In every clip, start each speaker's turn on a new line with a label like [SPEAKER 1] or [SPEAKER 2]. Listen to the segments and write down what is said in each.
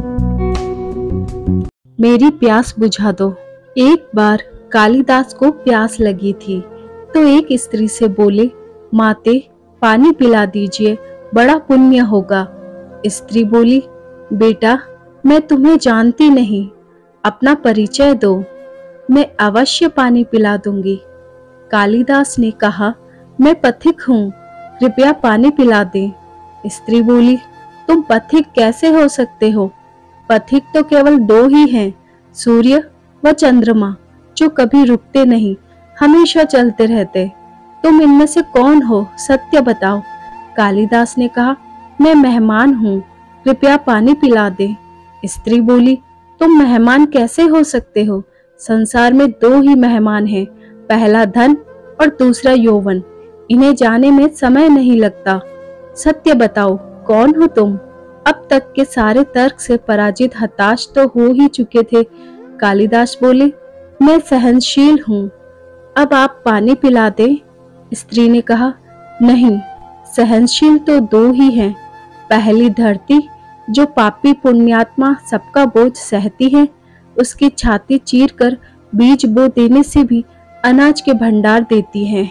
[SPEAKER 1] मेरी प्यास बुझा दो। एक बार कालिदास को प्यास लगी थी तो एक स्त्री से बोले, माते पानी पिला दीजिए, बड़ा पुण्य होगा। स्त्री बोली, बेटा मैं तुम्हें जानती नहीं, अपना परिचय दो, मैं अवश्य पानी पिला दूंगी। कालिदास ने कहा, मैं पथिक हूँ, कृपया पानी पिला दें। स्त्री बोली, तुम पथिक कैसे हो सकते हो? पथिक तो केवल दो ही हैं, सूर्य व चंद्रमा, जो कभी रुकते नहीं, हमेशा चलते रहते। तुम इनमें से कौन हो, सत्य बताओ। कालिदास ने कहा, मैं मेहमान हूँ, कृपया पानी पिला दे। स्त्री बोली, तुम मेहमान कैसे हो सकते हो? संसार में दो ही मेहमान हैं, पहला धन और दूसरा यौवन। इन्हें जाने में समय नहीं लगता। सत्य बताओ, कौन हो तुम? अब तक के सारे तर्क से पराजित हताश तो हो ही चुके थे। कालिदास बोले, मैं सहनशील हूँ, अब आप पानी पिला दें। स्त्री ने कहा, नहीं, सहनशील तो दो ही हैं। पहली धरती, जो पापी पुण्यात्मा सबका बोझ सहती है, उसकी छाती चीरकर बीज बो देने से भी अनाज के भंडार देती है।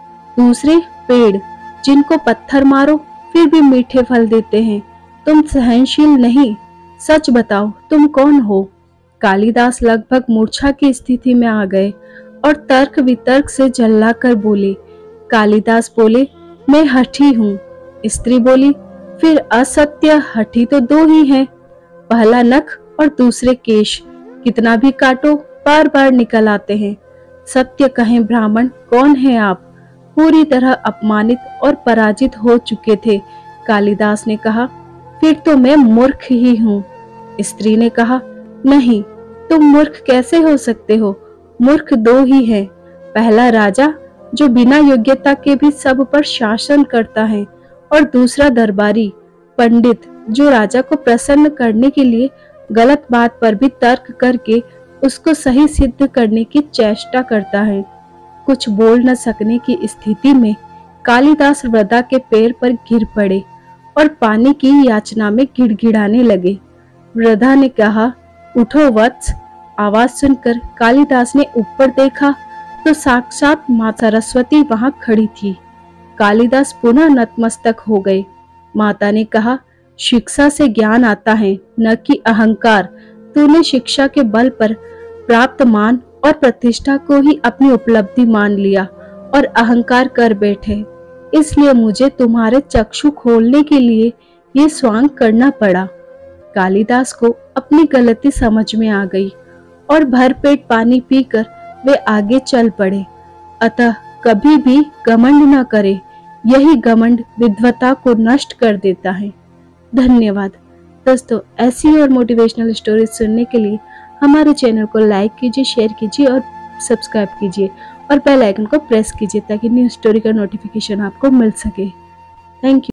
[SPEAKER 1] दूसरे पेड़, जिनको पत्थर मारो फिर भी मीठे फल देते हैं। तुम सहनशील नहीं, सच बताओ तुम कौन हो? कालिदास लगभग मूर्छा की स्थिति में आ गए और तर्क वितर्क से झल्लाकर बोले। कालिदास बोले, मैं हठी हूँ। स्त्री बोली, फिर असत्य, हठी तो दो ही हैं, पहला नख और दूसरे केश, कितना भी काटो बार बार निकल आते हैं। सत्य कहें ब्राह्मण, कौन है आप? पूरी तरह अपमानित और पराजित हो चुके थे। कालिदास ने कहा, फिर तो मैं मूर्ख ही हूँ। स्त्री ने कहा, नहीं, तुम मूर्ख कैसे हो सकते हो? मूर्ख दो ही है, पहला राजा, जो बिना योग्यता के भी सब पर शासन करता है, और दूसरा दरबारी, पंडित, जो राजा को प्रसन्न करने के लिए गलत बात पर भी तर्क करके उसको सही सिद्ध करने की चेष्टा करता है। कुछ बोल न सकने की स्थिति में कालिदास वृदा के पैर पर गिर पड़े और पानी की याचना में गिड़गिड़ाने लगे। वृदा ने कहा, उठो वत्स। आवाज सुनकर कालिदास ने ऊपर देखा तो साक्षात मां सरस्वती वहां खड़ी थी। कालिदास पुनः नतमस्तक हो गए। माता ने कहा, शिक्षा से ज्ञान आता है, न कि अहंकार। तूने शिक्षा के बल पर प्राप्त मान और प्रतिष्ठा को ही अपनी उपलब्धि मान लिया और अहंकार कर बैठे, इसलिए मुझे तुम्हारे चक्षु खोलने के लिए ये स्वांग करना पड़ा। कालिदास को अपनी गलती समझ में आ गई और भरपेट पानी पीकर वे आगे चल पड़े। अतः कभी भी घमंड न करे, यही घमंड विद्वता को नष्ट कर देता है। धन्यवाद दोस्तों, ऐसी और मोटिवेशनल स्टोरीज सुनने के लिए हमारे चैनल को लाइक कीजिए, शेयर कीजिए और सब्सक्राइब कीजिए और बेल आइकन को प्रेस कीजिए ताकि न्यू स्टोरी का नोटिफिकेशन आपको मिल सके। Thank you.